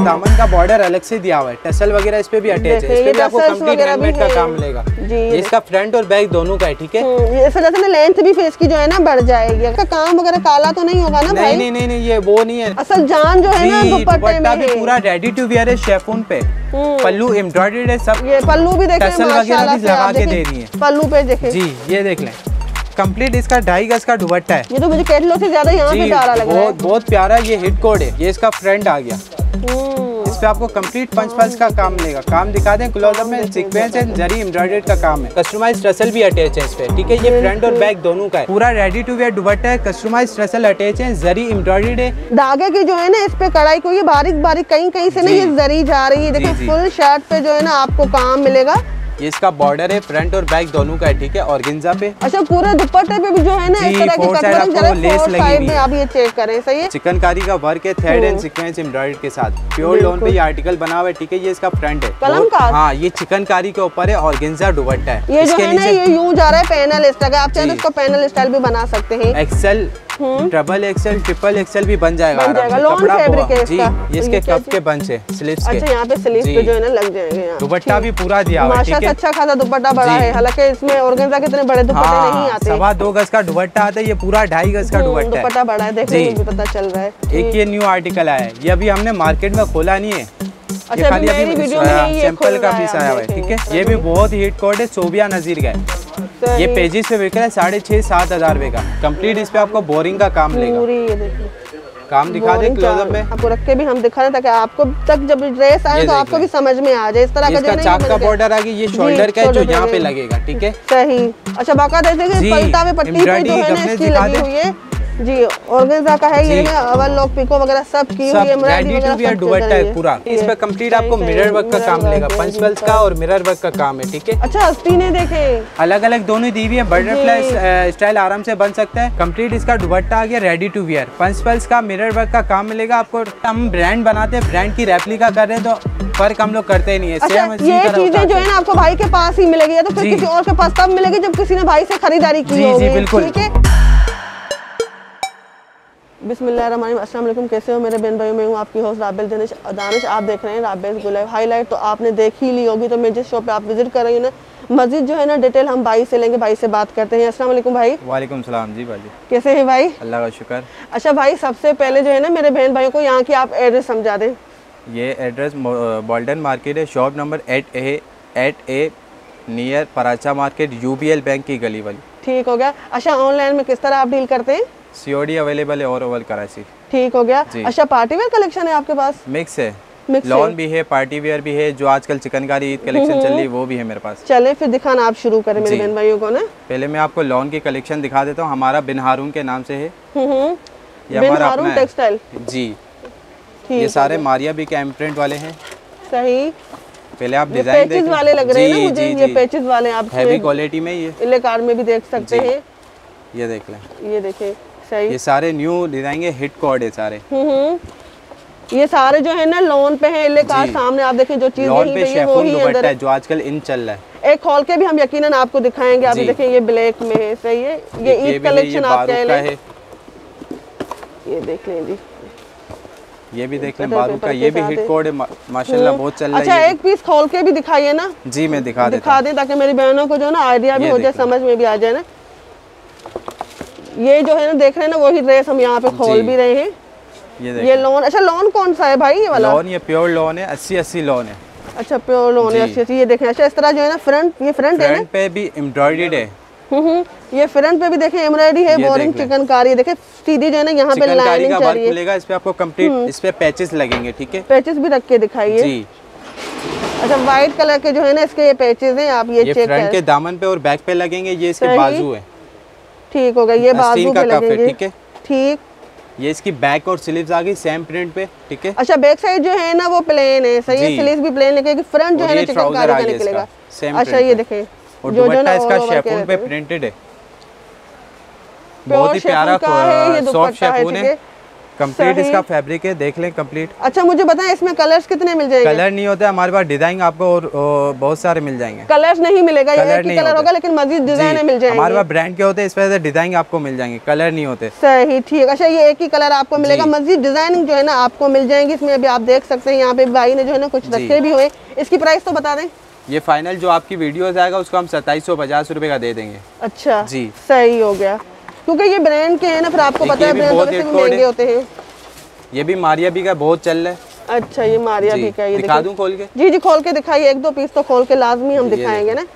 दामन का बॉर्डर अलग से दिया हुआ है, टसल वगैरह इस पे भी अटैच है। इस पे भी आपको कंप्लीट हैंडमेड का काम मिलेगा। इसका फ्रंट और बैक दोनों का है, ठीक है। इस वजह से लेंथ भी फेस की जो है ना बढ़ जाएगी। इसका काम वगैरह काला तो नहीं होगा ना भाई? नहीं नहीं नहीं, ये वो नहीं है। असल जान जो है ना दुपट्टे में भी पूरा रेडी टू वियर है, शेफून पे पल्लू एम्ब्रॉयडर्ड है सब। ये पल्लू भी देखें माशाल्लाह से लगा के दे रही है पल्लू पे देखें जी, ये देख लें कंप्लीट इसका 2.5 गज का दुपट्टा है। ये तो मुझे कैटलॉग से ज्यादा यहाँ पे प्यारा लग रहा है। बहुत प्यारा। ये हिट कोड है। ये इसका फ्रंट आ गया। इस पे आपको कंप्लीट पंच पल्स का काम मिलेगा। काम दिखा दें क्लोजअप में, सीक्वेंस है, जरी एम्ब्रॉयडर्ड का काम है। कस्टमाइज्ड टसल भी अटैच है इस पे, ठीक है। ये फ्रंट और बैक दोनों का है। पूरा रेडी टू वेयर दुपट्टा है, कस्टमाइज्ड टसल अटैच है, जरी एम्ब्रॉयडर्ड है। धागे की जो है ना इस पे कढ़ाई को ये बारीक बारीक कहीं से ना ये जरी जा रही है। देखिए फुल शर्ट पे जो है ना आपको काम मिलेगा। ये इसका बॉर्डर है, फ्रंट और बैक दोनों का है, ठीक है। ऑर्गेन्जा पे अच्छा पूरे दुपट्टे पे भी जो है ना इस तरह की कटवर्क लेस लगी हुई है। आप ये चेक करें, सही है। चिकनकारी का वर्क है, थ्रेड एंड सीक्वेंस एम्ब्रॉयडर्ड के साथ। प्योर लॉन पे ये आर्टिकल बना हुआ है, ठीक है। ये इसका फ्रंट है कलमकार। हाँ, ये चिकनकारी के ऊपर है, ऑर्गेन्जा दुपट्टा है। ये जो है ना ये यूं जा रहा है पैनल स्टाइल। आप चाहे तो इसको पैनल स्टाइल भी बना सकते हैं। XL, double XL, triple XL भी बन जाएगा। लॉन फैब्रिक है इसका। ये इसके कफ के बंच है, स्लीव्स के। अच्छा यहाँ पे स्लीव्स पे जो है ना लग जाएंगे। दुपट्टा भी पूरा दिया हुआ है, ठीक है। माशाल्लाह अच्छा खासा दुपट्टा बड़ा है। हालांकि इसमें ऑर्गेन्जा कितने बड़े दुपट्टे नहीं आते। 2.25 गज का दुपट्टा आता है, ये पूरा 2.5 गज का दुपट्टा है। दुपट्टा बड़ा है, देखने में भी पता चल रहा है। एक ये न्यू आर्टिकल आया है, ये अभी हमने मार्केट में खोला नहीं है। अच्छा खाली अभी सैंपल का पीस आया हुआ है, ठीक है। ये भी बहुत हिट कोड है, सोबिया नजीर का है। ये पेजेस पे बिक रहा है 6,500-7 हज़ार रुपए का। कंप्लीट इस पे आपको बोरिंग का काम मिलेगा। काम दिखा दे क्लोजअप में, आपको रख के भी हम दिखा रहे ताकि आपको तक जब ड्रेस आए तो आपको भी समझ में आ जाए। इस तरह का जो है चाक का बॉर्डर आ गया, ये शोल्डर का है जो यहाँ पे लगेगा, ठीक है। सही। अच्छा बाकायदा देखिए पलटा में पट्टी पे जो है ना इसकी लगी हुई है जी। ऑर्गेन्जा का है ये, अवल लोग पिको वगैरह सब की हुई है। रेडी टू वियर दुपट्टा है पूरा। इस पे कंप्लीट आपको मिरर वर्क का काम मिलेगा, पंच पल्स का और मिरर वर्क का काम है, ठीक है। अच्छा आस्तीनें देखे अलग अलग दोनों दी हुई है, बटरफ्लाई स्टाइल आराम से बन सकता है। कंप्लीट इसका दुपट्टा आ गया रेडी टू वियर, पंच पल्स का मिरर वर्क का काम मिलेगा आपको। हम ब्रांड बनाते हैं, ब्रांड की रेप्लिका कर रहे हैं तो फर्क हम लोग करते ही नहीं है। अच्छा, ये चीजें जो है ना आपको भाई के पास ही मिलेगी या तो फिर किसी और के पास तब मिलेगी जब किसी ने भाई से खरीदारी की होगी। बिल्कुल, ठीक है। बिस्मिल्लाहिर्रहमानिर्रहीम। अस्सलाम वालेकुम, कैसे हो मेरे बहन भाइयों? मैं हूँ आपकी होस्ट राबेल दानिश। आप देख रहे हैं राबेल गुलाब हाईलाइट। तो आपने देख ही ली होगी। तो मैं जिस शॉप पे आप विजिट कर रही हूँ ना, मस्जिद जो है ना डिटेल हम भाई से लेंगे। भाई से बात करते हैं। अस्सलाम वालेकुम भाई। वालेकुम सलाम जी भाई, कैसे हैं भाई? अल्लाह का शुक्र। अच्छा भाई, सबसे पहले जो है ना मेरे बहन भाइयों को यहाँ की आप एड्रेस समझा दें। ये एड्रेस बॉल्डन मार्केट है, shop number 8A near Paracha market, UBL bank की गली वाली। ठीक हो गया। अच्छा ऑनलाइन में किस तरह आप डील करते हैं? COD अवेलेबल है और ओवल कराची। ठीक हो गया। अच्छा पार्टी वेयर कलेक्शन है आपके पास? मिक्स है, लॉन भी है, पार्टी वेयर भी है। जो आजकल चिकनकारी ईद कलेक्शन चल रही है वो भी है मेरे पास। चले फिर दिखाना आप शुरू करें मेरे बहन भाइयों को ना। पहले मैं आपको लॉन की कलेक्शन दिखा देता हूँ। हमारा बिन हारून के नाम से है, ये हमारा अपना टेक्सटाइल जी। ये सारे मारिया बी के इम्प्रिंट वाले हैं। सही। पहले आप डिजाइन पेचेस वाले लग रहे हैं ना मुझे। ये पेचेस वाले आप हैवी क्वालिटी में ये इले कार्ड में भी देख सकते हैं। ये देख लें, ये देखें। सही। ये सारे न्यू डिजाइन है, हिट कोड है सारे। ये सारे जो है ना लोन पे है। इले कार्ड सामने आप देखें, जो चीज लोन पे शेफून दुपट्टा है जो आजकल इन चल रहा है। एक खोल के भी हम यकीनन आपको दिखाएंगे। आप देखें ये ब्लैक में है। सही है। ये ईद कलेक्शन आप कह लें। ये देख लें जी, ये भी देख लें बारूद का। ये भी हिट कोड है माशाल्लाह, बहुत चल रहा है। अच्छा एक पीस खोल के भी दिखाइए ना जी। मैं दिखा दें ताकि मेरी बहनों को जो ना आइडिया भी हो जाए, समझ में भी आ जाए ना। ये जो है ना देख रहे हैं ना वही ड्रेस हम यहाँ पे खोल भी रहे हैं। ये लोन। अच्छा लोन कौन सा है भाई? ये वाला लोन, ये प्योर लोन है, 80-80 लोन है। अच्छा प्योर लोन है, 80-80। ये देखें। अच्छा इस तरह जो है ना फ्रंट, ये फ्रंट है ना, पे भी एम्ब्रॉयडर्ड है। ये फ्रंट पे भी देखें एम्ब्रॉयडरी है, बोरिंग चिकनकारी। देखें सीधी जो है ना यहाँ पे लाइनिंग का वर्क मिलेगा। इस पे आपको कंप्लीट इस पे पैचेस लगेंगे, ठीक है। पैचेस भी रख के दिखाइए जी। अच्छा व्हाइट कलर के जो है ना इसके ये पैचेस हैं, आप ये चेक करें। फ्रंट के दामन पे और बैक पे लगेंगे। ये इसके बाजू है। ठीक हो गया। ये बाजू पे लगेंगे, ठीक है। ठीक। ये इसकी बैक और स्लीव्स आ गई सेम प्रिंट पे, ठीक है। अच्छा बैक साइड जो है ना वो प्लेन है। सही है। स्लीव्स भी प्लेन लगेगी। फ्रंट जो है ना चिकनकारी का निकलेगा। अच्छा ये देखें, और दुपट्टा इसका शेफून पे प्रिंटेड है, बहुत ही प्यारा सॉफ्ट शेफून है। कंप्लीट इसका फैब्रिक है, देख लें कंप्लीट। अच्छा मुझे बताएं इसमें कलर्स कितने मिल जाएंगे? कलर नहीं होता हमारे पास, डिजाइन आपको और बहुत सारे मिल जाएंगे। कलर्स नहीं मिलेगा, ये एक ही कलर होगा लेकिन मजीद डिजाइन मिल जाएंगे। हमारे पास ब्रांड के होते हैं, इस वजह से डिजाइन आपको मिल जाएंगे, कलर नहीं होते। सही, ठीक। अच्छा ये एक ही कलर आपको मिलेगा, मजीद डिजाइनिंग जो है ना आपको मिल जाएंगी। इसमें अभी आप देख सकते हैं यहाँ पे भाई ने जो है ना कुछ रखे भी हुए। इसकी प्राइस तो बता दें। ये फाइनल जो आपकी वीडियो आएगा उसको हम 2750 रुपए का दे देंगे। अच्छा जी, सही हो गया, क्योंकि ये ब्रांड के हैं ना, फिर आपको पता है ब्रांड वैसे भी महंगे होते हैं। ये भी मारिया भी का बहुत चल रहा है। अच्छा ये मारिया भी का, ये दिखा दूं खोल के? जी जी खोल के दिखाइए, एक दो पीस तो खोल के लाजमी हम दिखाएंगे ना।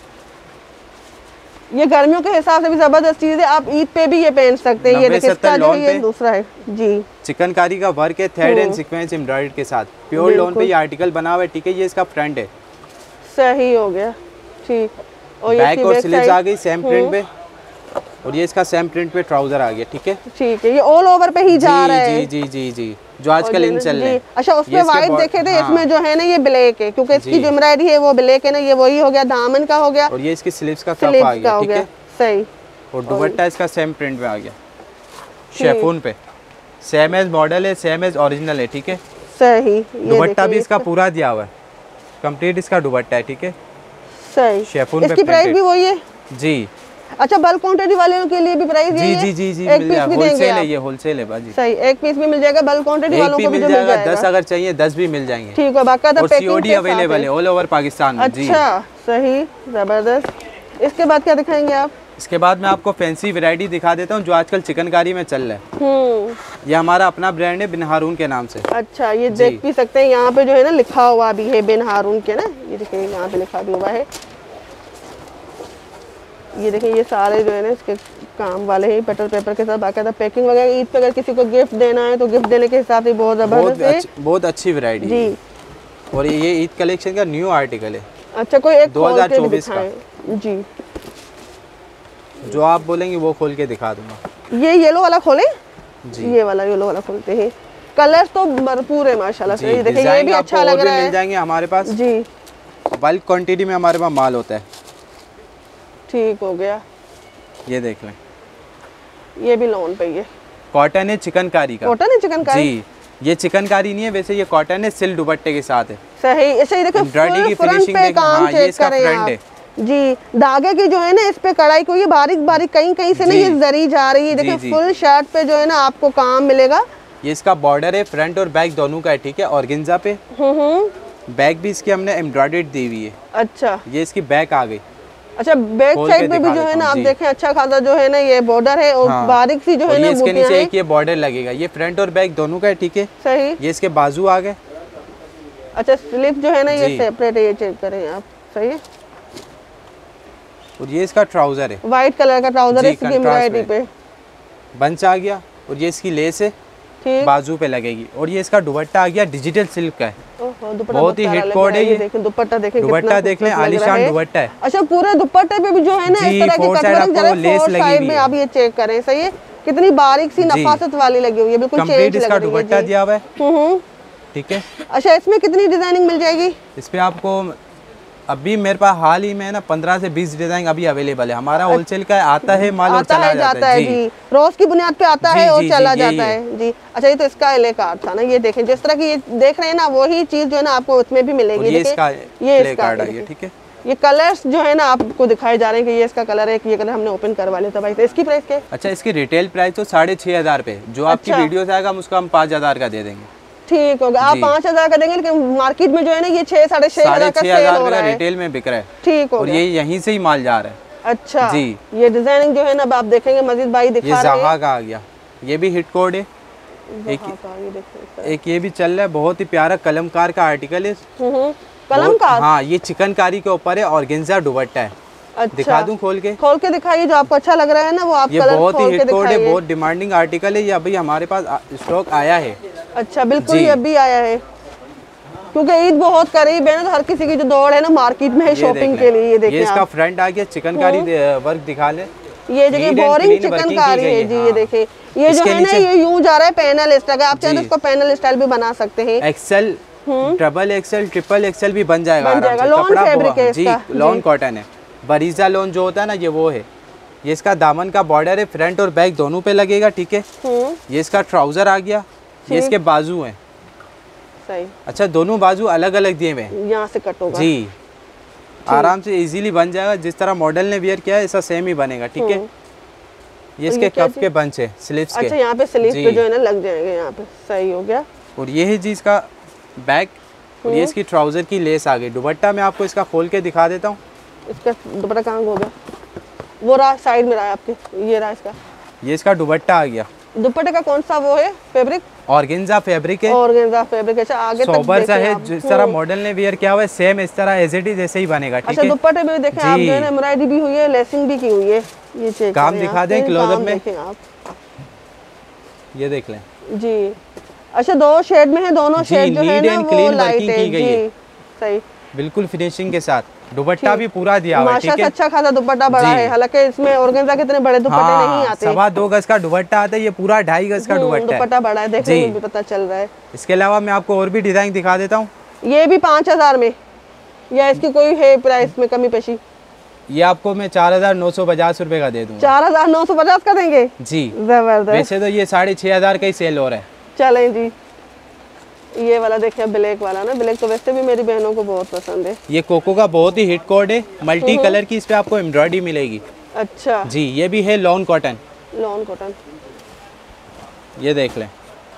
ये गर्मियों के हिसाब से भी जबरदस्त चीज है, आप ईद पे भी ये पहन सकते हैं। ये देखिए इसका जो ये दूसरा है जी, चिकनकारी का वर्क है, थ्रेड एंड सीक्वेंस एम्ब्रॉयडरी के साथ, प्योर लॉन पे ये आर्टिकल बना हुआ है। ठीक है, ये इसका फ्रंट है। सही हो गया, ठीक। और बैक और स्लीव्स आ गई सेम प्रिंट पे, और ये इसका सेम प्रिंट पे ट्राउजर आ गया। ठीक है, ठीक है, ये ऑल ओवर पे ही जा रहा है। जी जी जी जी, जो आजकल इन चल रहे हैं। अच्छा उसमें व्हाइट देखे थे, इसमें जो है ना ये ब्लैक है, क्योंकि इसकी जो एम्ब्रॉयडरी है वो ब्लैक है ना, ये वही हो गया, दामन का हो गया, और ये इसकी स्लीव्स का कप आ गया। ठीक है, सही। और दुपट्टा इसका सेम प्रिंट में आ गया, शेफून पे, सेम एज मॉडल है, सेम एज ओरिजिनल है। ठीक है, सही। दुपट्टा भी इसका पूरा दिया हुआ है, कंप्लीट इसका दुपट्टा है। ठीक है, सही। शेफून इसकी प्राइस भी वही है जी। अच्छा बल्क क्वांटिटी वाले के लिए भी प्राइस यही है? जी जी जी, एक पीस भी देंगे आप? ये होलसेल है बाजी। सही, एक पीस भी मिल जाएगा, बल्क क्वांटिटी वालों को भी जो मिल जाएगा। 10 अगर चाहिए 10 भी मिल जाएंगे। ठीक है, बाकायदा पैकिंग सीओडी अवेलेबल है ऑल ओवर पाकिस्तान में। अच्छा सही, जबरदस्त। इसके बाद क्या दिखाएंगे आप? इसके बाद मैं आपको फैंसी वैरायटी दिखा देता हूँ जो आजकल चिकनकारी में चल रहा है। ये हमारा अपना ब्रांड है बिन हारून के नाम से। अच्छा, ये देख भी सकते हैं यहाँ पे जो है ना लिखा हुआ भी है बिन हारून के ना, ये देखिए यहाँ पे लिखा भी हुआ है। ये देखिए ये सारे जो है ना इसके काम वाले हैं, बटर पेपर के साथ बाकायदा पैकिंग वगैरह। ईद पे अगर किसी को गिफ्ट देना है तो गिफ्ट देने के हिसाब से बहुत जबरदस्त है, बहुत अच्छी वैरायटी जी। और ये ईद कलेक्शन का न्यू आर्टिकल है। अच्छा, कोई एक 2024 का जी, जो आप बोलेंगे वो खोल के दिखा दूंगा। ये येलो वाला खोले जी, ये वाला येलो वाला खोलते हैं। कलर्स तो भरपूर है माशाल्लाह से। ये देखिए ये भी अच्छा लग रहा है, मिल जाएंगे हमारे पास जी। बल्क क्वांटिटी में हमारे पास माल होता है। ठीक हो गया, ये देख लें, ये भी लोन पे, ये कॉटन है चिकनकारी का। कॉटन है चिकनकारी जी, ये चिकनकारी नहीं है वैसे, ये कॉटन है, सिल्क दुपट्टे के साथ है। सही, ऐसे ही देखो एम्ब्रॉयडरी की फिनिशिंग पे काम चेक करें आप जी। धागे की जो है ना इस पे कढ़ाई को, ये बारीक बारीक कहीं कहीं से ना ये जरी जा रही है। देखिए फुल शर्ट पे जो है ना आपको काम मिलेगा। ये इसका बॉर्डर है, फ्रंट और बैक दोनों का है। ठीक है, ऑर्गेन्जा पे बैक भी इसकी हमने एम्ब्रॉयडरी दी हुई है। अच्छा, ये इसकी बैक आ गई। अच्छा, बैक साइड पे भी जो है ना आप देखें अच्छा खासा जो है ना ये बॉर्डर है, और बारीक सी जो है ना इसके नीचे एक ये बॉर्डर लगेगा। ये फ्रंट और बैक दोनों का है। ठीक है, सही। ये इसके बाजू आ गए। अच्छा, स्लिप जो है ना ये सेपरेट है, ये चेक करें आप। सही है, और ये इसका ट्राउजर है, व्हाइट कलर का ट्राउजर है, इसकी एम्ब्रॉयडरी पे बंच आ गया। और ये इसकी लेस है, बाजू पे लगेगी। और ये इसका दुपट्टा आ गया, डिजिटल सिल्क का है, बहुत ही हिट कोड है। ये दुपट्टा देखें, दुपट्टा देख लें, आलीशान दुपट्टा है। अच्छा, पूरे दुपट्टे पे भी जो है ना इस तरह की कटवर्क जरा लेस लगी हुई है, आप ये चेक करें। सही है, कितनी बारीक सी नफासत वाली लगी हुई है, बिल्कुल चेंज लग रही है। इसका दुपट्टा दिया हुआ है। ठीक है, अच्छा इसमें कितनी डिजाइनिंग मिल जाएगी? इस पे आपको अभी मेरे पास हाल ही में ना 15 से 20 डिजाइन अभी अवेलेबल है। हमारा होलसेल का आता है माल और चला जाता है जी, रोज की बुनियाद पे आता है और चला जाता है जी। अच्छा, ये तो इसका एले कार्ड था ना, ये देखें जिस तरह की ये देख रहे हैं ना वही चीज जो है ना आपको उसमें भी मिलेगी। ये इसका कार्ड है। ठीक है, ये कलर्स जो है ना आपको दिखाए जा रहे हैं कि ये इसका कलर है, ये कलर हमने ओपन करवा लिया था भाई। तो इसकी प्राइस क्या है? अच्छा, इसकी रिटेल प्राइस तो 6500 पे, जो आपकी वीडियो से आएगा हम उसको हम 5000 का दे देंगे। ठीक होगा, आप 5000 का देंगे, लेकिन मार्केट में जो है ना ये 6 साढ़े 6,000 का रिटेल में बिक रहा है। ठीक होगा, और ये यहीं से ही माल जा रहा है। अच्छा जी, ये डिजाइनिंग जो है ना आप देखेंगे मजीद भाई दिखा रहे हैं। ये ज़हा का आ गया, ये भी हिट कोड है। एक ये भी चल रहा है, बहुत ही प्यारा कलमकार का आर्टिकल है। कलमकार, हाँ, ये चिकनकारी के ऊपर है, ऑर्गेन्जा दुपट्टा है। अच्छा, दिखा दूं खोल के दिखाइए, जो आपको अच्छा लग रहा है ना वो आप। ये बहुत ही हिट कोड है, बहुत डिमांडिंग आर्टिकल है। ये अभी हमारे पास स्टॉक आया है। अच्छा, बिल्कुल ये अभी आया है, क्योंकि ईद बहुत करीब है ना, तो हर किसी की जो दौड़ है ना मार्केट में है शोपिंग के लिए। ये देखिए, ये इसका फ्रंट आ गया, चिकनकारी वर्क दिखा ले। ये जगह बोरिंग चिकनकारी है जी। ये देखिए, ये जो है ना ये यूं जा रहा है पैनल स्टाइल। आप चाहे तो इसको पैनल स्टाइल भी बना सकते हैं। XL, double XL, triple XL भी बन जाएगा। लॉन फैब्रिक है जी, लॉन कॉटन है। बरीजा लोन जो होता है ना ये वो है। ये इसका दामन का बॉर्डर है, फ्रंट और बैक दोनों पे लगेगा, ठीक है। ये इसका ट्राउजर आ गया, ये इसके बाजू हैं। सही। अच्छा, दोनों बाजू अलग अलग दिए हुए हैं, यहाँ से कट होगा जी। आराम से इजीली बन जाएगा, जिस तरह मॉडल ने वियर किया है ऐसा सेम ही बनेगा, ठीक है। ये इसके कफ के बंच है, स्लीव्स के। अच्छा, यहाँ पे स्लीव पे जो है ना लग जाएंगे यहाँ पे, सही हो गया। और ये है जी इसका बैक, और ये इसकी ट्राउजर की लेस आ गई। दुपट्टा मैं आपको इसका खोल के दिखा देता हूँ। इसका दुपट्टा कहाँ हो गया? वो रहा साइड में रहा है आपके, ये रहा इसका। ये इसका दुपट्टा आ गया। दुपट्टे का कौन सा वो है फैब्रिक? ऑर्गेन्जा फैब्रिक है। Organza fabric. अच्छा, आगे तक सोबर सा देखें है, आप। जिस तरह मॉडल ने वियर किया हुआ है सेम इस तरह एज इट इज जैसे ही बनेगा, ठीक अच्छा, है। दुपट्टे में भी देखें आप, जो है ना एम्ब्रॉयडरी भी हुई है, लेसिंग भी की हुई है। ये चेक काम करें दिखा आप, दें क्लोजअप में, देखें आप, ये देख लें जी। अच्छा, दो शेड में है, दोनों शेड जो है नीट ना एंड वो क्लीन लाइट वर्किंग है, की गई है, जी सही। बिल्कुल फिनिशिंग के साथ। दुपट्टा भी पूरा दिया हुआ है, ठीक माशाल्लाह है। अच्छा खासा दुपट्टा बड़ा है, हालांकि इसमें ऑर्गेन्जा के इतने बड़े दुपट्टे नहीं आते। 2.25 गज का दुपट्टा आता है, ये पूरा 2.5 गज का दुपट्टा है। दुपट्टा बड़ा है, देखने में भी पता चल रहा है। इसके अलावा मैं आपको और भी डिजाइन दिखा देता हूँ। ये भी 5000 में, या इसकी कोई है प्राइस में कमी पेशी? ये आपको मैं 4,950 रुपए का दे दूंगा। 4,950 का देंगे जी। जबरदस्त। वैसे तो ये 6,500 का ही सेल हो रहा है। चलें जी। ये वाला देखिए, ब्लैक वाला ना, ब्लैक तो वैसे भी मेरी बहनों को बहुत पसंद है। ये कोको का बहुत ही हिट कोड है, मल्टी कलर की, इस पे आपको एम्ब्रॉयडरी मिलेगी। अच्छा जी। ये भी है लॉन कॉटन। लॉन कॉटन, ये देख लें,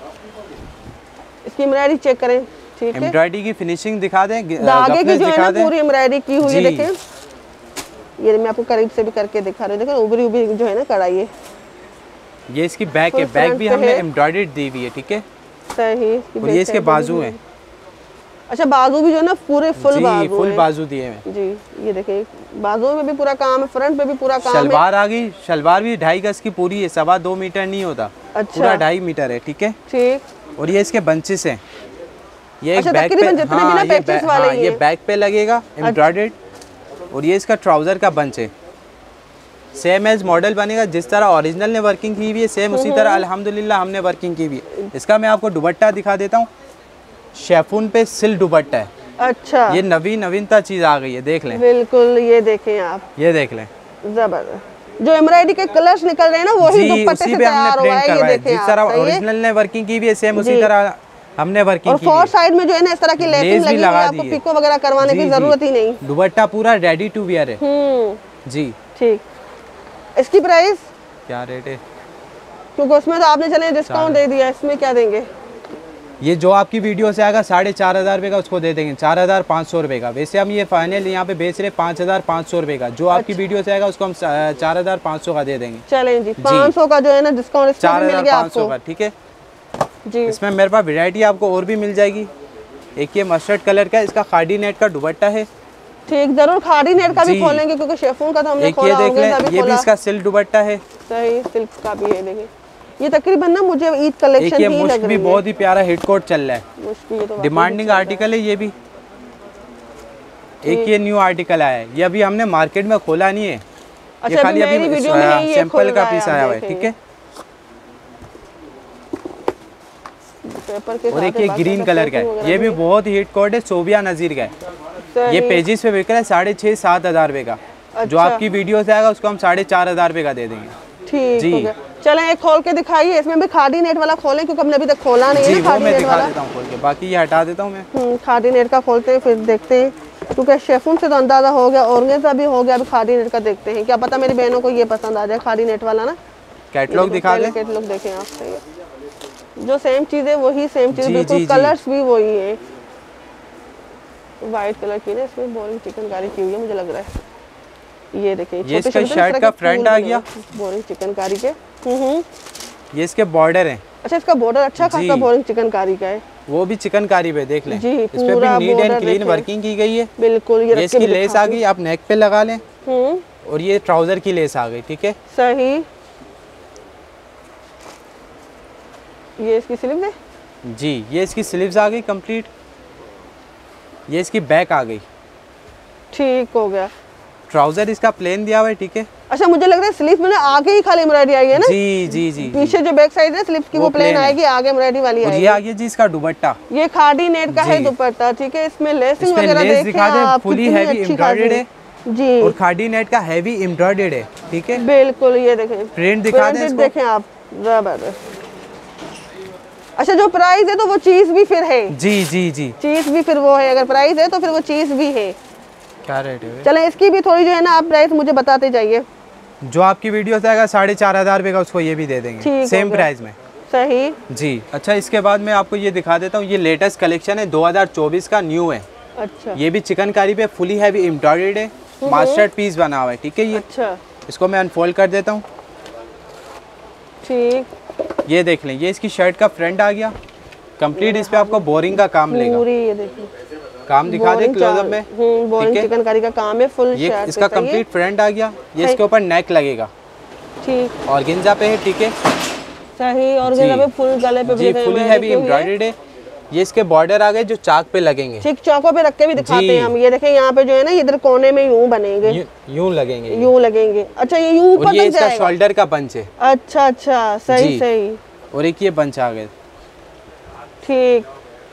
इसकी एम्ब्रॉयडरी चेक करें, ठीक है। एम्ब्रॉयडरी की फिनिशिंग दिखा दें, धागे की जो है ना पूरी एम्ब्रॉयडरी की हुई है, जी। देखें। ये मैं आपको करीब से भी करके दिखा रही हूँ, देखें उबरी उबरी जो है ना कढ़ाई है। ये इसकी बैक है, बैक भी हमने एम्ब्रॉयडरी दी हुई है, ठीक है। सही। और ये इसके बाजू हैं। अच्छा, बाजू भी जो है ना पूरे फुल बाजू फुल हैं। बाजू दिए हैं जी। ये देखिए, बाजू में भी पूरा काम है, फ्रंट पे भी पूरा काम है। शलवार आ गई, शलवार भी 2.5 गज की पूरी है, 2.25 मीटर नहीं होता। अच्छा। पूरा 2.5 मीटर है, ठीक है। ठीक। और ये इसके बंचेस हैं। ये अच्छा, एक बैक तकरीबन पे, जितने भी ना पैचेस वाले ही ये हैं। बैक पे लगेगा एम्ब्रॉयडर्ड। और ये इसका ट्राउजर का बंच है, सेम एज मॉडल बनेगा, जिस तरह ओरिजिनल ने वर्किंग की हुई है सेम उसी तरह अल्हम्दुलिल्लाह हमने वर्किंग की हुई है। इसका मैं आपको दुपट्टा दिखा देता हूँ। शेफून पे सिल्क दुपट्टा है। अच्छा, ये नवीनता चीज आ गई है, देख लें। बिल्कुल, ये देखें आप, ये देख लें, जबरदस्त। जो एम्ब्रॉयडरी के कलर्स निकल रहे हैं ना वही जी, दुपट्टे उसी से पे हमने तैयार हुआ प्रिंट है, ये करवाया। देखें जिस आप, तरह सही है? ओरिजिनल ने वर्किंग की हुई है सेम उसी जी। तरह हमने वर्किंग और की हुई फोर है। साइड में जो है ना इस तरह की लेसिंग लेस भी लगी हुई है, लगा आपको दी है। पिको वगैरह करवाने जी, की जी। जरूरत ही नहीं। दुपट्टा पूरा रेडी टू वियर है। जी। ठीक। इसकी प्राइस क्या रेट है? क्योंकि उसमें तो आपने चले डिस्काउंट दे दिया, इसमें क्या देंगे? ये जो आपकी वीडियो से आएगा 4,500 रुपये का उसको दे देंगे, 4,500 रुपये का। वैसे हम ये फाइनल यहाँ पे बेच रहे 5,500 रुपये का। जो आपकी वीडियो से आएगा उसको हम 4,500 का दे देंगे। चलें जी, 500 का जो है ना डिस्काउंट इसमें भी मिल गया 4,500 आपको। का, ठीक है। जी। इसमें मेरे पास वैरायटी आपको और भी मिल जाएगी। एक ये मस्टर्ड कलर का, इसका खादी नेट का दुपट्टा है। ठीक, जरूर खादी नेट का भी जी। खोलेंगे क्योंकि शेफून का तो हमने एक ये खोला, देख ऑर्गेन्जा लें, भी ये भी खोला। इसका सिल्क दुपट्टा है। सही, सिल्क का भी है, देखिए ये तकरीबन ना मुझे ईद एक कलेक्शन ये ही मुश्क लग भी रही है। बहुत ही प्यारा हिट कोट चल रहा है, मुश्किल, ये तो डिमांडिंग आर्टिकल है ये भी। एक ये न्यू आर्टिकल आया है, ये अभी हमने मार्केट में खोला नहीं है। ये अच्छा, खाली अभी मेरी वीडियो में ही ये सैंपल खुल का रहा है, पीस आप आया हुआ है, देखेंगे। ठीक है। पेपर के और साथ एक ये बाकी ग्रीन का कलर का पैकिंग है, वगैरह ये भी बहुत ही हिट कोट है, सोबिया नजीर का है। सही। ये पेजेस पे बिक रहा है 6,500-7 हज़ार रुपये का। जो अच्छा। आपकी वीडियो से आएगा उसको हम 4,500 रुपये का दे देंगे। ठीक जी। हो गया। चलें एक खोल के दिखाइए, इसमें भी खादी नेट वाला खोलें क्योंकि हमने अभी तक खोला नहीं है जी, ना वो खादी मैं नेट दिखा वाला। देता हूँ खोल के, बाकी ये हटा देता हूँ मैं। खादी नेट का खोलते हैं फिर देखते हैं, क्योंकि शेफून से तो अंदाजा हो गया, ऑर्गेन्जा भी हो गया, अभी खादी नेट का देखते हैं। क्या पता मेरी बहनों को ये पसंद आ जाए खादी नेट वाला ना। कैटलॉग दिखा दें। कैटलॉग देखें आप, सही है। जो सेम चीज़ है वही सेम चीज़, जी, बिल्कुल जी, जी। कलर्स भी वही है। वाइट कलर की ना इसमें बोरिंग चिकनकारी की हुई है मुझे लग रहा है। ये देखिए ये इसका शर्ट का फ्रंट आ गया, बोरिंग चिकनकारी के। ये इसके बॉर्डर हैं। अच्छा, इसका बॉर्डर अच्छा खासा जी। बोरिंग चिकनकारी का है। वो भी चिकनकारी पे देख लें। जी, इस पे भी पूरा नीट एंड border क्लीन देखें। वर्किंग की गई है। बिल्कुल, ये ये रख के इसकी भी लेस आ गई, आप नेक पे लगा लें। और ये ट्राउजर की लेस आ गई, ठीक है। सही। ये इसकी स्लीव है। जी, ये इसकी स्लीव्स आ गई कंप्लीट। ये इसकी बैक आ गई। ठीक हो गया। ट्राउजर इसका प्लेन दिया हुआ है, ठीक है। अच्छा, मुझे लग रहा है स्लीव में ना आगे ही खाली एम्ब्रॉयडरी आई है ना। जी जी जी। पीछे जो बैक साइड है स्लीव की वो प्लेन plain है। आएगी, आगे एम्ब्रॉयडरी वाली और ये आएगी। आ गया जी इसका दुपट्टा। ये खादी नेट का है जी। दुपट्टा, ठीक है। इसमें लेसिंग इसमें वगैरह लेस देखें दिखा दें, आप, फुली कितनी हैवी अच्छी एम्ब्रॉयडर्ड खासी है। जी, और खादी नेट का हैवी एम्ब्रॉयडर्ड है, ठीक है। बिल्कुल, ये देखें प्रिंट दिखा दें इसको। देखें आप, जबरदस्त। अच्छा, जो प्राइस है तो वो चीज भी फिर है। जी जी जी, चीज भी फिर वो है, अगर प्राइस है तो फिर वो चीज भी है। क्या रेट है? चलें, इसकी भी थोड़ी जो है ना आप प्राइस मुझे बताते जाइए। जो आपकी वीडियो से आएगा 4,500 रुपये का, उसको ये भी दे देंगे सेम प्राइस में। सही जी। अच्छा, इसके बाद मैं आपको ये दिखा देता हूँ, ये लेटेस्ट कलेक्शन है, 2024 का न्यू है। अच्छा, ये भी चिकनकारी पे फुली हैवी एम्ब्रॉयडर्ड है, मास्टर्ड पीस बना हुआ है, ठीक है। ये अच्छा, इसको मैं अनफोल्ड कर देता हूँ। ठीक, ये देख लें, ये इसकी शर्ट का फ्रंट आ गया कंप्लीट। इस पे आपको बोरिंग का काम लेगा। पूरी ये देखिए काम दिखा दें क्लोजअप में। बोरिंग चिकनकारी का काम है, फुल ये शर्ट इसका कंप्लीट फ्रंट आ गया। ये इसके ऊपर नेक लगेगा, ठीक, और गेंजा पे है, ठीक है। सही, और गले पे फुल, गले पे जी फुली हैवी एम्ब्रॉयडर्ड है। ये इसके बॉर्डर आ गए जो चाक पे लगेंगे, ठीक, चौकों पे रख के भी दिखाते हैं हम। ये देखें यहाँ पे जो है ना, इधर कोने में यूं बनेंगे, यूं लगेंगे, यूं लगेंगे। अच्छा, ये यूं ऊपर और ये तक इसका जाएगा। शोल्डर का पंच है। अच्छा अच्छा, सही सही, और एक ये पंच आ गए, ठीक।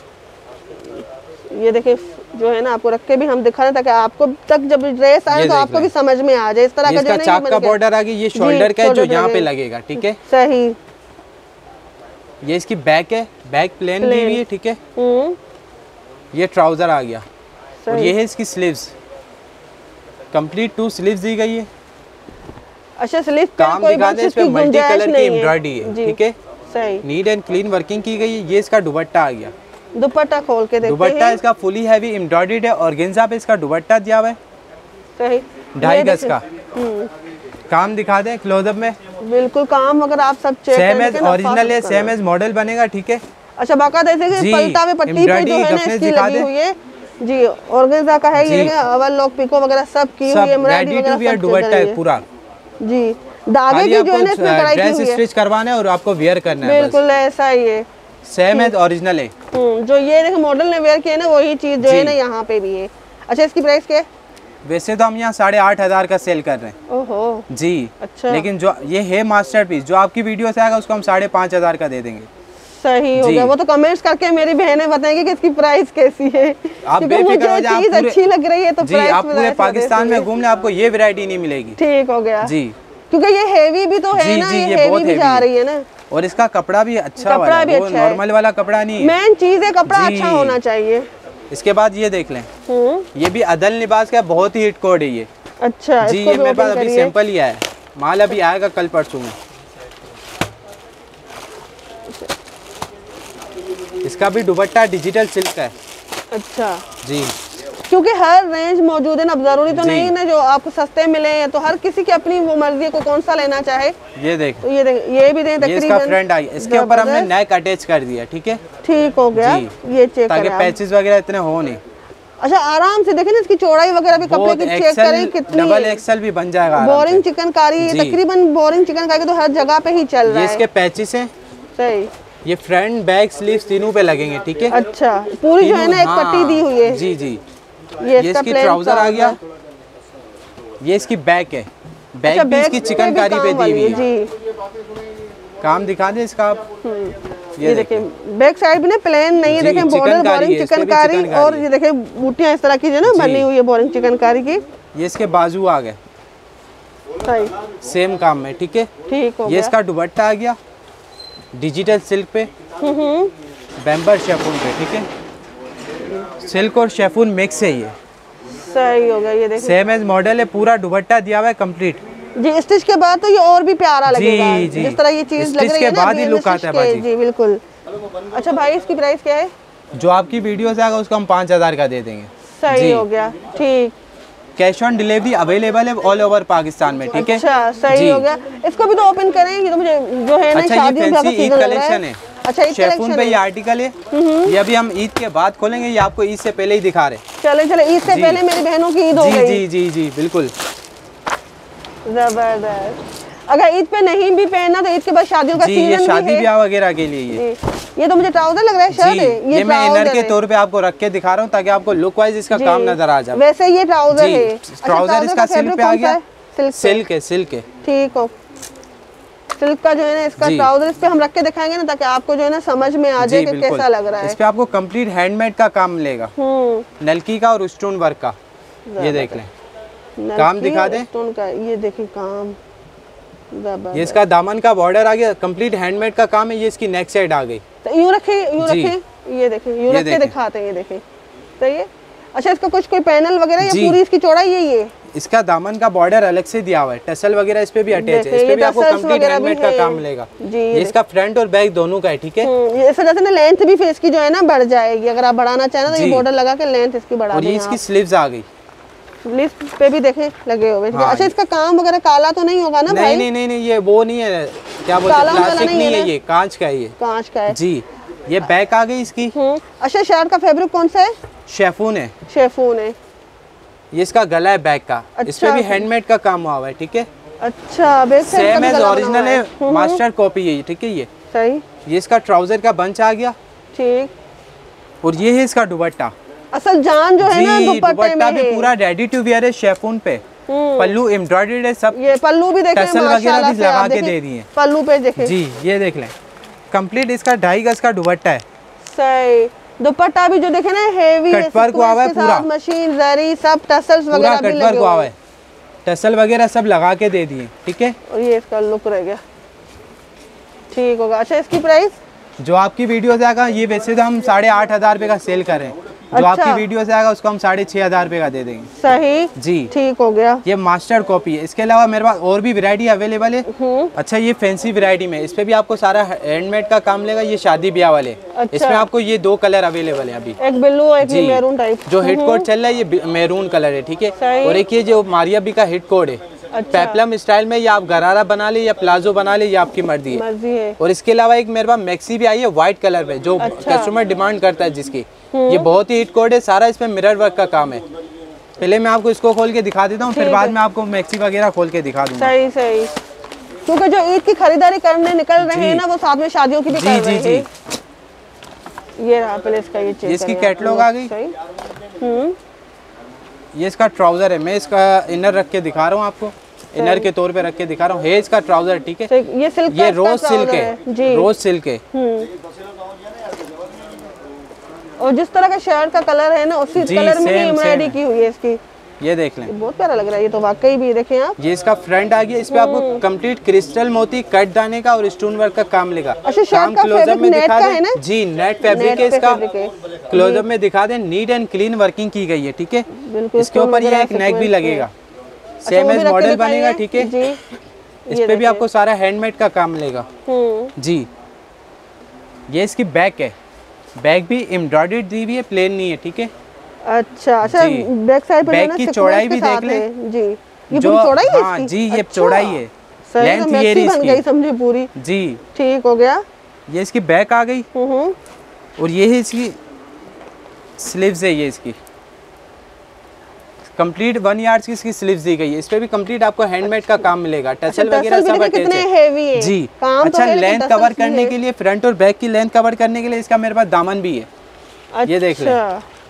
ये देखिए जो है ना, आपको रख के भी हम दिखा रहे ताकि आपको तक जब ड्रेस आए तो आपको भी समझ में आ जाए। इस तरह का इसका चाक का बॉर्डर आ गया। ये शोल्डर का है जो यहाँ पे लगेगा, ठीक है। सही। ये इसकी बैक है, बैक प्लेन दी हुई है, ठीक है। ये ट्राउजर आ गया, और ये है इसकी स्लीव्स, कंप्लीट 2 स्लीव्स दी गई है। अच्छा, स्लीव काम दिखा दें, इस पे मल्टी कलर की एम्ब्रॉयडरी है, ठीक है। सही, नीट एंड क्लीन वर्किंग की गई है। ये इसका दुपट्टा आ गया। दुपट्टा खोल के देखते हैं। दुपट्टा इसका फुली हैवी एम्ब्रॉयडर्ड है, और गेंजा पे इसका दुपट्टा दिया हुआ है, सही, 2.5 गज का। काम दिखा दें क्लोजअप में। बिल्कुल, काम अगर आप सब चेक सेम एज ओरिजिनल है, सेम एज मॉडल बनेगा, ठीक है। अच्छा, बाकायदा देखिए पलटा में पट्टी पे जो है ना इसकी लगी हुई है जी, ऑर्गेन्जा का है ये, अवल लोग पिको वगैरह सब की हुई है, एम्ब्रॉयडरी वगैरह सब दुपट्टा है पूरा जी। धागे की जो है ना इसमें कढ़ाई की हुई है। स्टिच करवाना है और आपको वेयर करना है, बिल्कुल ऐसा ही है, सेम एज ओरिजिनल है। जो ये देखो मॉडल ने वेयर किया है ना, वही चीज जो है ना यहाँ पे भी है। अच्छा, इसकी प्राइस क्या है? वैसे तो हम यहाँ 8,500 का सेल कर रहे हैं। ओहो, जी। अच्छा, लेकिन जो ये है मास्टर पीस, जो आपकी वीडियो से आएगा उसको हम 5,500 का दे देंगे। सही हो गया। वो तो कमेंट्स करके मेरी बहनें बताएंगी कि इसकी प्राइस कैसी है। आप बेफिक्र हो जाए, चीज अच्छी लग रही है तो जी, आप पूरे पाकिस्तान में घूम लें, आपको ये वैरायटी नहीं मिलेगी। ठीक हो गया जी, क्योंकि ये हेवी भी तो है ना, ये हेवी भी जा रही है ना, और इसका कपड़ा भी अच्छा कपड़ा वाला, भी अच्छा है, नॉर्मल वाला कपड़ा नहीं है। मेन चीज है कपड़ा अच्छा होना चाहिए। इसके बाद ये देख लें, ये भी अदल लिबास का बहुत ही हिट कोड है ये। अच्छा, जी, ये मेरे पास अभी सैंपल ही आया है, माल अभी आएगा कल परसों में। इसका भी दुपट्टा डिजिटल सिल्क का है। अच्छा जी, क्योंकि हर रेंज मौजूद है ना, अब जरूरी तो नहीं ना जो आपको सस्ते मिले, तो हर किसी की अपनी वो मर्जी है, को कौन सा लेना चाहे। ये देख, तो ये भी दें ये इसका फ्रंट आई, इसके ऊपर हमने नेक अटैच कर दिया, ठीक है। ठीक हो गया, ये चेक ताकि पैचेस वगैरह इतने हो नहीं। अच्छा, आराम से देखें ना, इसकी चौड़ाई वगैरह भी कपड़े की चेक करें कितनी, डबल एक्सेल भी बन जाएगा। बोरिंग चिकनकारी, तकरीबन बोरिंग चिकनकारी तो हर जगह पे ही चल रहा है। ये इसके पैचेस हैं, सही, ये फ्रंट बैक स्लीव्स तीनों पे लगेंगे, ठीक है। अच्छा, पूरी जो है ना एक पट्टी दी हुई है। जी जी, ये इसकी ट्राउजर आ गया। ये इसकी बैक है, बैक भी इसकी चिकनकारी पे दी हुई है जी। काम दिखा दें इसका आप। ये देखिए बैक साइड भी ना प्लेन नहीं है, देखें बॉर्डर बोरिंग चिकनकारी, और ये देखें बूटियां इस तरह की जो ना बनी हुई है बोरिंग चिकनकारी की। ये इसके बाजू आ गए, सही, सेम काम में, ठीक है। ठीक हो गया। ये इसका दुपट्टा आ गया डिजिटल सिल्क पे, बैम्बर शेफून पे, ठीक है। सिल्क और शेफून मिक्स है ये। सही हो गया, ये देखिए सेम एज मॉडल है, पूरा दुपट्टा दिया हुआ है कंप्लीट जी। स्टिच के बाद तो ये और भी प्यारा लगेगा, जी, जिस तरह ये चीज लग रही है ना, बाद ही लुक आता है बाजी। जी बिल्कुल। अच्छा भाई, इसकी प्राइस क्या है? जो आपकी वीडियो से आएगा उसको हम 5,000 का दे देंगे। सही हो गया, ठीक। कैश ऑन डिलीवरी अवेलेबल है ऑल ओवर पाकिस्तान में, ठीक है। अच्छा, सही हो गया। इसको भी तो ओपन करें, ये तो मुझे जो है ना शादियों का ईद कलेक्शन है। अच्छा, ईद शेफून पे ये आर्टिकल है, ये अभी हम ईद के बाद खोलेंगे, ये आपको ईद से पहले ही दिखा रहे। चले चले, ईद से पहले मेरी बहनों की ईद हो गई। जी जी जी बिल्कुल, जबरदस्त। अगर ईद पे नहीं भी पहनना तो ईद के बाद शादियों का सीजन ये शादी ब्याह वगैरह के लिए ये तो मुझे ट्राउजर लग रहा है, शर्ट है ये मैं इनर के तौर पे आपको रख के दिखा रहा हूँ ताकि आपको लुक वाइज इसका काम नजर आ जाए। वैसे ये ट्राउजर है, ट्राउजर इसका सिल्क पे आ गया, सिल्क है, सिल्क है। ठीक हो, सिल्क का जो है ना इसका ट्राउजर इस पे हम रख के दिखाएंगे ना, ताकि आपको जो है ना समझ में आ जाए कि कैसा लग रहा है। इस पे आपको कंप्लीट हैंडमेड का काम मिलेगा, नलकी का और स्टोन वर्क का। ये देख लें, काम दिखा दें। स्टोन का ये देखिए काम ये इसका दामन का बॉर्डर आ गया, कंप्लीट हैंडमेड का काम है। ये इसकी नेक साइड आ गई। तो यूं रखे ये देखिए यूं रख के दिखाते हैं, ये देखिए सही है। अच्छा इसका कुछ कोई पैनल वगैरह या पूरी इसकी चौड़ाई यही है? इसका दामन का बॉर्डर अलग से दिया हुआ है, टसल वगैरह इस पे भी अटैच है। इस पे भी आपको कंप्लीट हैंडमेड का काम मिलेगा। ये इसका फ्रंट और बैक दोनों का है, ठीक है। ऐसा जैसे ना लेंथ भी फिर इसकी जो है ना बढ़ जाएगी, अगर आप बढ़ाना चाहें तो ये बॉर्डर लगा के लेंथ इसकी बढ़ा दें। और ये इसकी स्लीव्स आ गई, स्लीव्स पे भी देखें लगे हुए। अच्छा इसका काम वगैरह काला तो नहीं होगा ना भाई? नहीं, ये वो नहीं है, क्या बोलते हैं, प्लास्टिक नहीं है, ये कांच का है। ये कांच का है जी। ये बैक आ गई इसकी। अच्छा शर्ट का फैब्रिक कौन सा है? शेफून है। शेफून है। ये इसका गला है बैक का। अच्छा, इस पे भी हैंडमेड का काम हुआ है, ठीक है। अच्छा सेम एज ओरिजिनल है, मास्टर कॉपी है, ठीक है। ये सही। ये इसका ट्राउजर का बंच आ गया, ठीक। और ये है इसका दुपट्टा। असल जान जो है ना दुपट्टा भी पूरा रेडी टू वियर है, शेफून पे। पल्लू एम्ब्रॉयडर्ड है सब। ये पल्लू भी देखें, टसल वगैरह भी लगा के दे दी है पल्लू पे देखें जी। ये देख लें, कंप्लीट इसका 2.5 गज का दुपट्टा है। सही। दुपट्टा भी जो देखे ना हेवी है, कटवर्क हुआ है पूरा, मशीन जरी सब टसल्स वगैरह भी लगे हुए हैं, टसल वगैरह सब लगा के दे दिए, ठीक है। और ये इसका लुक रह गया, ठीक होगा। अच्छा इसकी प्राइस जो आपकी वीडियो से आएगा, ये वैसे तो हम 8,500 रुपए का सेल कर रहे हैं। जो आपकी वीडियो से आएगा उसको हम 6,500 रुपए का दे देंगे। सही जी, ठीक हो गया। ये मास्टर कॉपी है। इसके अलावा मेरे पास और भी वैरायटी अवेलेबल है। अच्छा ये फैंसी वैरायटी में, इस पे भी आपको सारा हैंडमेड का काम लेगा। ये शादी ब्याह वाले। अच्छा। इसमें आपको ये 2 कलर अवेलेबल है अभी, एक ब्लू एक मैरून टाइप। जो हिट कोड चल रहा है ये मैरून कलर है, ठीक है। और एक ये जो मारिया बी का हिट कोड है, पेप्लम स्टाइल में, या आप गरारा बना ले या प्लाजो बना ले, ये आपकी मर्जी है। और इसके अलावा एक मेरे पास मैक्सी भी आई है व्हाइट कलर में, जो कस्टमर डिमांड करता है जिसकी। ये बहुत ही हिट कोड है, सारा इसमें मिरर वर्क का काम है। पहले मैं आपको इसको खोल के दिखा देता हूँ, फिर बाद में आपको मैक्सी वगैरह खोल के दिखा दूंगा। सही सही, क्योंकि जो ईद की खरीदारी करने निकल रहे हैं ना, वो साथ में शादियों की भी कर रहे हैं। ये रहा पहले इसका ये चेक, इसकी कैटलॉग आ गई। ये इसका ट्राउजर है, मैं इसका इनर रख के दिखा रहा हूँ आपको, इनर के तौर पे रख के दिखा रहा हूँ। है इसका ट्राउजर, ठीक है। ये सिल्क, ये रोज सिल्क है, रोज सिल्क है। और जिस तरह का शर्ट का कलर है ना, उसी कलर में एम्ब्रॉयडरी की हुई है इसकी। ये देख लें, बहुत प्यारा लग रहा है ये तो वाकई भी। देखें आप, ये इसका फ्रंट आ गया। इस पे आपको कंप्लीट क्रिस्टल मोती कट दाने का और स्टोन वर्क का काम लेगा। अच्छा, काम क्लोजअप में दिखा दें जी। नेट फैब्रिक है इसका, क्लोजअप में दिखा दें। नीट एंड क्लीन वर्किंग की गई है, ठीक है। इसके ऊपर ये एक नेक भी लगेगा, सेम एज मॉडल बनेगा, ठीक है। इस पे भी आपको सारा हैंडमेड का काम मिलेगा जी। ये इसकी बैक है, बैक भी एम्ब्रॉयडर्ड दी हुई है, प्लेन नहीं है, ठीक है। अच्छा अच्छा, बैक साइड पर बैक की चौड़ाई भी देख लें जी। ये पूरी चौड़ाई है इसकी? जी, ये चौड़ाई है, लेंथ ये बन गई समझे पूरी जी। ठीक हो गया। ये इसकी बैक आ गई, और ये है इसकी स्लीव्स है। ये इसकी कंप्लीट 1 यार्ड की इसकी स्लीव्स दी गई है। इस पे भी कंप्लीट आपको हैंडमेड का काम मिलेगा, टसल वगैरह सब कितने हेवी है जी। अच्छा, लेंथ कवर करने के लिए, फ्रंट और बैक की लेंथ कवर करने के लिए इसका मेरे पास दामन भी है। ये देख लें,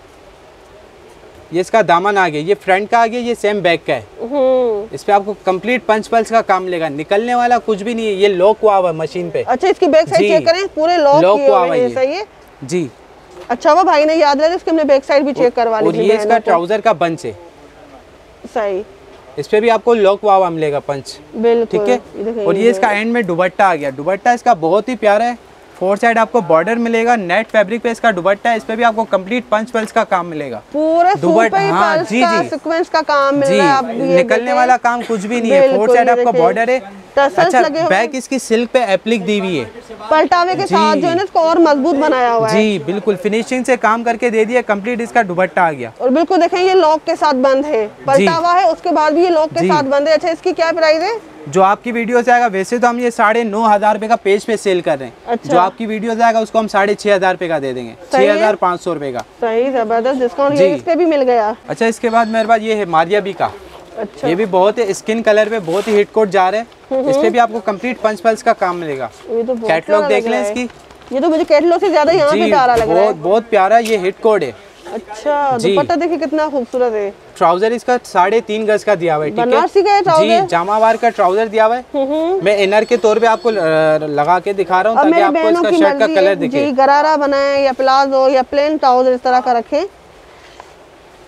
ये इसका दामन आ गया। ये फ्रंट का आ गया, ये सेम बैक का है। इस पे आपको कंप्लीट पंच पल्स का काम लेगा, निकलने वाला कुछ भी नहीं है। ये लॉक हुआ हुआ मशीन पे। अच्छा, इसकी बैक साइड चेक करें, पूरे लॉक हुआ हुआ है, सही है जी। अच्छा, वो भाई ने याद रखा, इसकी हमने बैक साइड भी चेक करवा ली। और ये इसका ट्राउजर का पंच है, सही। इस पे भी आपको लॉक हुआ मिलेगा पंच, ठीक है। और ये इसका एंड में दुपट्टा आ गया। दुपट्टा इसका बहुत ही प्यारा है, 4 साइड आपको बॉर्डर मिलेगा, नेट फैब्रिक पे इसका दुपट्टा है। इस पे भी आपको कंप्लीट पंच पल्स का काम मिलेगा, पूरे दुपट्टा। हाँ जी जी, सीक्वेंस का काम मिल रहा है। निकलने वाला काम कुछ भी नहीं है। 4 साइड आपका बॉर्डर है। अच्छा, बैक इसकी सिल्क पे एप्लिक दी हुई है, पलटावे के साथ जो है ना, इसको और मजबूत बनाया हुआ है जी। बिल्कुल फिनिशिंग से काम करके दे दिया, कंप्लीट इसका दुपट्टा आ गया। और बिल्कुल देखें, ये लॉक के साथ बंद है, पलटावा है, उसके बाद भी ये लॉक के साथ बंद है। अच्छा, इसकी क्या प्राइस है? जो आपकी वीडियो से आएगा, वैसे तो हम ये 9,500 रुपए का पेज पे सेल कर रहे हैं। अच्छा। जो आपकी वीडियो से आएगा उसको हम 6,500 रुपए का दे देंगे, 6,500 रुपए का। सही, जबरदस्त डिस्काउंट इस पे भी मिल गया। अच्छा, इसके बाद मेरे पास ये है मारिया बी का। अच्छा। ये भी बहुत है स्किन कलर पे, बहुत ही हिट कोट जा रहे हैं। इस पे भी आपको कंप्लीट पंच पल्स का काम मिलेगा। कैटलॉग देख लें इसकी। ये तो मुझे कैटलॉग से ज्यादा यहाँ पे प्यारा लग रहा है, बहुत प्यारा। ये हिट कोड है। अच्छा, दुपट्टा देखिए कितना खूबसूरत है। ट्राउजर इसका 3.5 गज का दिया हुआ है, ठीक है। बनारसी का ट्राउजर जी, जामावार का ट्राउजर दिया हुआ है। मैं इनर के तौर पे आपको लगा के दिखा रहा हूँ, ताकि आपको इसका शर्ट का कलर दिखे। गरारा बनाए या प्लाजो या प्लेन ट्राउजर इस तरह का रखें।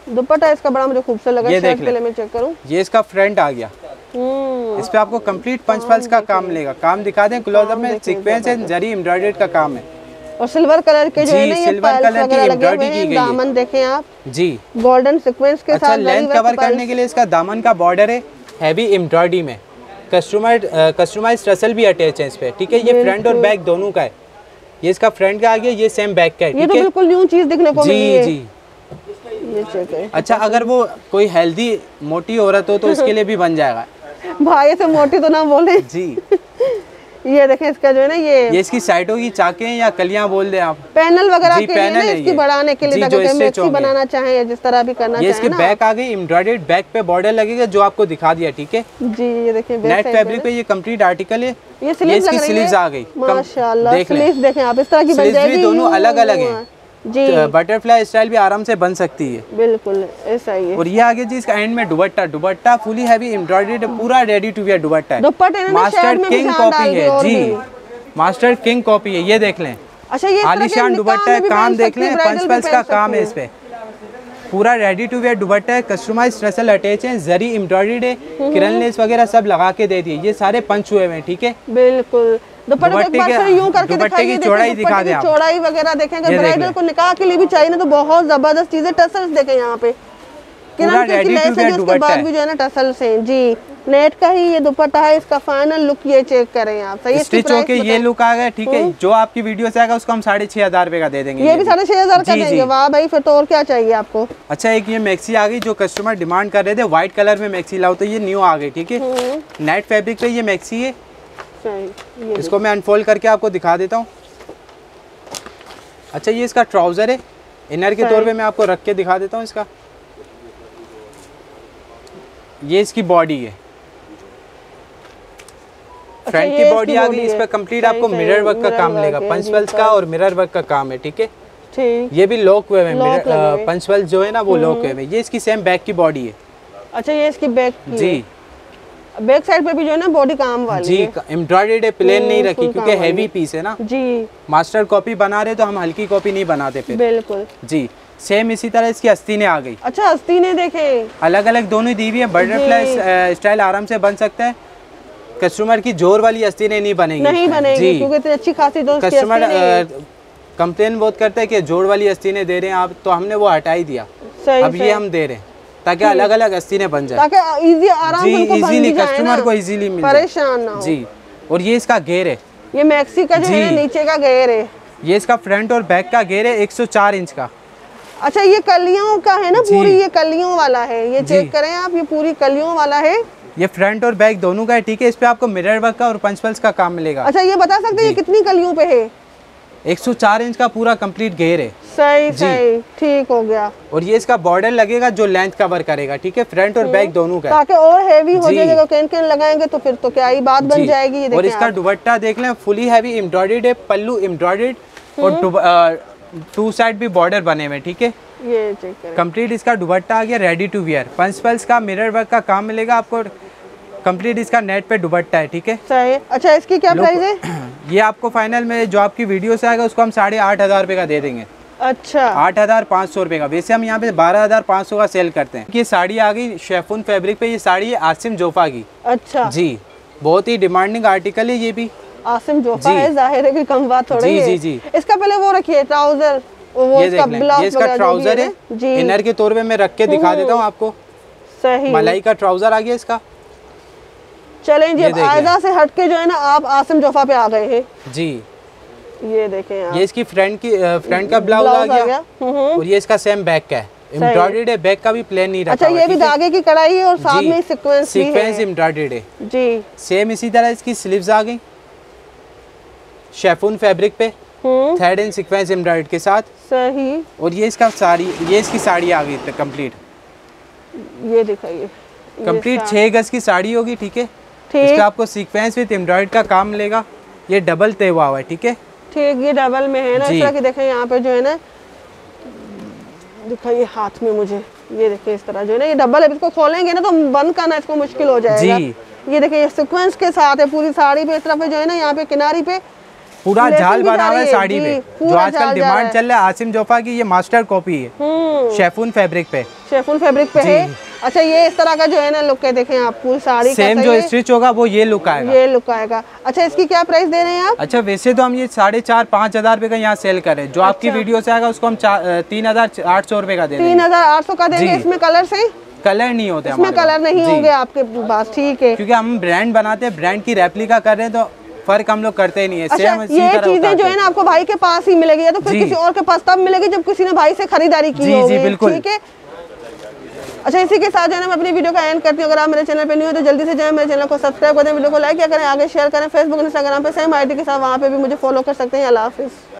दुपट्टा इसका बड़ा मुझे खूबसूरत लगा, ये देख शर्ट के लिए मैं चेक करूं। ये इसका फ्रंट आ गया। इस पे आपको कंप्लीट पंच पल्स का काम मिलेगा। काम दिखा दें क्लोजअप में, सीक्वेंस एंड जरी एम्ब्रॉयडर्ड का काम है और सिल्वर कलर के जो है ना ये सिल्वर कलर की एम्ब्रॉयडरी की गई है। दामन देखें आप जी, गोल्डन सीक्वेंस के अच्छा साथ। लेंथ कवर करने के लिए इसका दामन का बॉर्डर है हैवी एम्ब्रॉयडरी में। कस्टमाइज्ड टसल भी अटैच है इस पे, ठीक है। ये फ्रंट और बैक दोनों का है। ये इसका फ्रंट का आ गया, ये सेम बैक का है, ये तो बिल्कुल न्यू चीज दिखने को मिली है। जी। ये चेक है। अच्छा, अगर वो कोई हेल्दी मोटी औरत हो तो इसके लिए भी बन जाएगा। भाई से मोटी तो ना बोले जी। ये देखें इसका जो है ना ये इसकी साइडों की चाकें या कलियां बोल दे आप, पैनल वगैरह जी, के लिए ना पैनल है इसकी ये। बढ़ाने के लिए, जी, ताकि जो इससे मैक्सी चौंके। बनाना चाहें या जिस तरह भी करना ये चाहें इसकी ना। बैक आ गई एम्ब्रॉयडर्ड, बैक पे बॉर्डर लगेगा जो आपको दिखा दिया, ठीक है। जी ये देखिए नेट फैब्रिक पे ये कंप्लीट आर्टिकल है। ये स्लीव्स इसकी लग रही स्लीव्स है। आ गई, माशाल्लाह देख लें। स्लीव्स देखें आप, इस तरह की बन स्लीव्स जाएगी। भी दोनों अलग अलग हैं। जी बटरफ्लाई स्टाइल भी आराम से बन सकती है। बिल्कुल ऐसा ही है। और ये आगे जी इसका एंड में दुपट्टा फुली हैवी एम्ब्रॉयडर्ड, पूरा रेडी टू वियर दुपट्टा है। दुपट्टे ने ना मास्टर शर्ट में भी किंग जान कॉपी डाल दी है और जी, भी। मास्टर किंग कॉपी है। ये देख लें, अच्छा ये आलीशान दुपट्टा है, काम देख लें, पंच पल्स का काम है इस पे। पूरा रेडी टू वेयर दुपट्टा है, कस्टमाइज्ड टसल अटैच है, जरी एम्ब्रॉयडर्ड है, किरण लेस वगैरह सब लगा के दे दिए। ये सारे पंच हुए हैं, ठीक है। बिल्कुल दुपट्टे यूं करके दिखाइए, चौड़ाई दिखा दें आप, चौड़ाई वगैरह देखेंगे। ब्राइडल को निकाह के लिए भी चाहिए ना तो बहुत जबरदस्त चीज है। टसल्स देखें यहाँ पे, किरण की लेस है जो उसके बाद भी जो है ना टसल्स हैं। जी नेट का ही ये दुपट्टा है। इसका फाइनल लुक ये चेक करें आप। सही स्टिच होके ये लुक आ गया, ठीक है। जो आपकी वीडियो से आएगा उसको हम 6,500 रुपए का दे देंगे। ये भी 6,500 का देंगे। वाह भाई, फिर तो और क्या चाहिए आपको। अच्छा, एक ये मैक्सी आ गई जो कस्टमर डिमांड कर रहे थे, व्हाइट कलर में मैक्सी लाओ, तो ये न्यू आ गई, ठीक है। नेट फैब्रिक पे ये मैक्सी है। इसको मैं अनफोल्ड करके आपको दिखा देता हूँ। अच्छा, ये इसका ट्राउजर है, इनर के तौर पे मैं आपको रख के दिखा देता हूँ इसका। ये इसकी बॉडी है, फ्रंट की बॉडी आ गई। इस पर कंप्लीट आपको मिरर वर्क का काम मिलेगा, पंच पल्स का और मिरर वर्क का काम है, ठीक है। ये भी लॉक वेव है, पंच पल्स जो है ना वो लॉक वेव है। ये इसकी सेम बैक की बॉडी है। अच्छा, ये इसकी बैक जी, बैक साइड पे भी जो है ना बॉडी काम वाली जी, है। एम्ब्रॉयडर्ड है, प्लेन नहीं रखी क्योंकि हैवी पीस है ना। जी मास्टर कॉपी बना रहे तो हम हल्की कॉपी नहीं बनाते फिर। बिल्कुल जी, सेम इसी तरह इसकी आस्तीनें आ गई। अच्छा, आस्तीनें देखें अलग अलग दोनों दी हुई है। बटरफ्लाई स्टाइल आराम से बन सकता है। कस्टमर की जोर वाली आस्तीनें नहीं बनेगी, नहीं बनेगी क्योंकि इतनी अच्छी खासी दोस्त कस्टमर कंप्लेन बहुत करते हैं कि जोड़ वाली आस्तीनें दे रहे हैं आप, तो हमने वो हटा ही दिया। अब ये हम दे रहे हैं ताकि अलग अलग आस्तीनें बन जाए, ताकि इजी आराम से उनको बन इजीली भी जाए कस्टमर ना, को इजीली मिल जाए, परेशान ना हो। जी। और ये इसका घेर है, ये मैक्सी का जो है ना नीचे का घेर है। ये इसका फ्रंट और बैक का घेर है 104 इंच का। अच्छा, ये कलियों का है ना पूरी, ये कलियों वाला है। ये चेक करें आप, ये पूरी कलियों वाला है। ये फ्रंट और बैक दोनों का है, ठीक है। इस पे आपको मिरर वर्क का और पंच पल्स का काम मिलेगा। अच्छा, ये बता सकते हैं ये कितनी कलियों पे है? 104 इंच का पूरा कंप्लीट घेर है। सही सही, ठीक हो गया। और ये इसका बॉर्डर लगेगा जो लेंथ कवर करेगा, ठीक है। फ्रंट और बैक दोनों का, ताकि और हैवी हो जाएगा। कैन कैन लगाएंगे तो फिर तो क्या ही बात बन जाएगी। ये और इसका दुपट्टा देख लें, फुली हैवी एम्ब्रॉयडर्ड है, पल्लू एम्ब्रॉयडर्ड और टू साइड भी बॉर्डर बने हुए, ठीक है। ये चेक करें, कंप्लीट इसका दुपट्टा आ गया रेडी टू वियर। पंच पल्स का मिरर वर्क का काम मिलेगा आपको। कंप्लीट इसका नेट पे दुपट्टा है, ठीक है। सही। अच्छा, इसकी क्या प्राइस है? ये आपको फाइनल में जो आपकी वीडियो से आएगा उसको हम 8,500 रुपए का दे देंगे। अच्छा, 8,500 रुपए का। वैसे हम यहाँ पे 12,500 का सेल करते हैं। ये साड़ी आ गई शेफून फैब्रिक पे। ये साड़ी है आसिम जोफा की। अच्छा जी, बहुत ही डिमांडिंग आर्टिकल है ये भी। आसिम जोफा है, जाहिर है कि कम बात थोड़ी जी है। जी जी। इसका पहले वो रखिए ट्राउजर, वो ये इसका देख लें, ब्लाउज ये इसका ट्राउजर है। जी, इनर के तौर पे मैं रख के दिखा देता हूँ आपको। सही, मलाई का ट्राउजर आ गया इसका। चलें जी, अब आयदा से हटके जो है ना आप आसिम जोफा पे आ गए हैं। जी, ये देखें आप, ये इसकी फ्रंट का ब्लाउज आ गया। और ये इसका सेम बैक का है, एम्ब्रॉयडर्ड है। बैक का भी प्लेन नहीं रखा। अच्छा, ये भी धागे की कढ़ाई है और साथ में सीक्वेंस एम्ब्रॉयडर्ड है जी। सेम इसी तरह इसकी स्लीव्स आ गई शेफून फैब्रिक पे, थ्रेड एंड सीक्वेंस एम्ब्रॉयडर्ड के साथ। सही। और ये इसका साड़ी, ये इसकी साड़ी आ गई कंप्लीट। ये दिखाइए, कंप्लीट 6 गज की साड़ी होगी, ठीक है। इस पे आपको सीक्वेंस विद एम्ब्रॉयडर्ड का काम मिलेगा। ये डबल तय हुआ है, ठीक है। ठीक, ये डबल में है ना। इस तरह की देखें यहाँ पे जो है ना, दिखाइए हाथ में मुझे। ये देखिए इस तरह जो है ना, ये डबल है। इसको खोलेंगे ना तो बंद करना इसको मुश्किल हो जाएगा। जी। ये देखिए ये सीक्वेंस के साथ है पूरी साड़ी पे। इस तरफ जो है ना, यहाँ पे किनारी पे पूरा लेसिंग जाल भी बना जा हुआ है रही साड़ी जी, पे, जो पूरा आजकल जाल जा रहा डिमांड है। चल रहा है आसिम जोफा की, ये मास्टर कॉपी है शेफून फैब्रिक पे। शेफून फैब्रिक पे जी। है। अच्छा, ये इस तरह का जो है ना लुक है, देखें आप पूरी साड़ी का सेम सही जो है, स्टिच होगा वो ये लुक आएगा। ये लुक आएगा। अच्छा, इसकी क्या प्राइस दे रहे हैं आप? अच्छा, वैसे तो हम ये 4,500-5 हजार रुपए का यहाँ सेल करें, जो आपकी वीडियो से आएगा उसको हम 3,800 रुपए का दे देंगे। 3,800 का देंगे। जी। इसमें कलर से, कलर नहीं होते इसमें हमारे कलर पास। नहीं जी। होंगे आपके पास, ठीक है। क्योंकि हम ब्रांड बनाते हैं, ब्रांड की रेप्लिका कर रहे हैं, तो फर्क हम लोग करते ही नहीं है। अच्छा, सेम इसी ये तरह चीजें उतारते जो है हैं। ना आपको भाई के पास ही मिलेगी, या तो फिर जी। किसी और के पास तब मिलेगी जब किसी ने भाई से खरीदारी की जी, होगी। जी, बिल्कुल। ठीक है। अच्छा, इसी के साथ जो है ना मैं अपनी वीडियो का एंड करती हूँ। अगर आप मेरे चैनल पे नहीं हो तो जल्दी से जाएं, मेरे चैनल को सब्सक्राइब कर दें, वीडियो को लाइक किया करें, आगे शेयर करें, फेसबुक इंस्टाग्राम पे सेम आईडी के साथ, वहाँ पे भी मुझे फॉलो कर सकते हैं। अल्लाह हाफिज़।